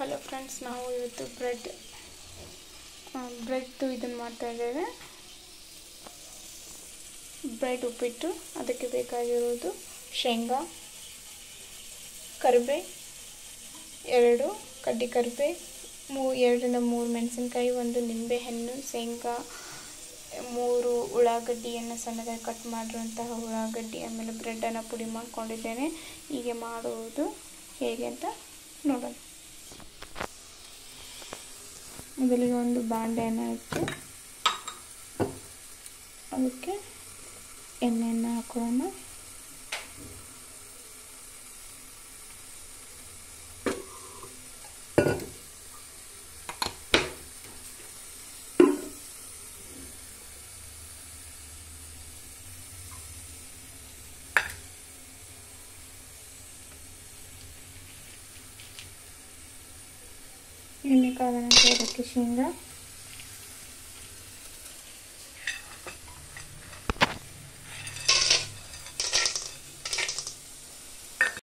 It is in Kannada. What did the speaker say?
ಹಲೋ ಫ್ರೆಂಡ್ಸ್, ನಾವು ಇವತ್ತು ಬ್ರೆಡ್ ಇದನ್ನು ಮಾಡ್ತಾ ಇದ್ದೇವೆ. ಬ್ರೆಡ್ ಉಪ್ಪಿಟ್ಟು. ಅದಕ್ಕೆ ಬೇಕಾಗಿರುವುದು ಶೇಂಗಾ, ಕರಿಬೇ, 2 ಕಡ್ಡಿ ಕರಿಬೇ, 2 ರಿಂದ 3 ಮೆಣಸಿನಕಾಯಿ, 1 ನಿಂಬೆಹಣ್ಣು, ಶೇಂಗಾ, 3 ಉಳ್ಳಾಗಡ್ಡಿಯನ್ನು ಸಣ್ಣದಾಗಿ ಕಟ್ ಮಾಡಿರುವಂತಹ ಉಳ್ಳಾಗಡ್ಡಿ, ಆಮೇಲೆ ಬ್ರೆಡ್ಡನ್ನು ಪುಡಿ ಮಾಡಿಕೊಂಡಿದ್ದೇನೆ. ಹೀಗೆ ಮಾಡುವುದು ಹೇಗೆ ಅಂತ ನೋಡೋಣ. ಮೊದಲಿಗೆ ಒಂದು ಬಾಂಡೆಯನ್ನು ಇಟ್ಟು ಅದಕ್ಕೆ ಎಣ್ಣೆಯನ್ನು ಹಾಕೋಣ. ಎಣ್ಣೆ ಕಾದ ನಂತರ ಅದಕ್ಕೆ ಶೇಂಗಾ,